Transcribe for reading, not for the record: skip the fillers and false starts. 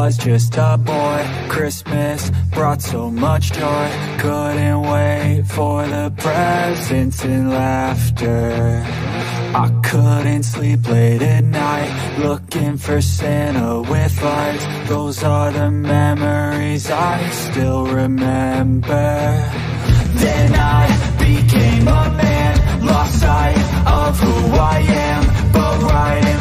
was just a boy. Christmas brought so much joy. Couldn't wait for the presents and laughter. I couldn't sleep late at night, looking for Santa with lights. Those are the memories I still remember. Then I became a man, lost sight of who I am, but right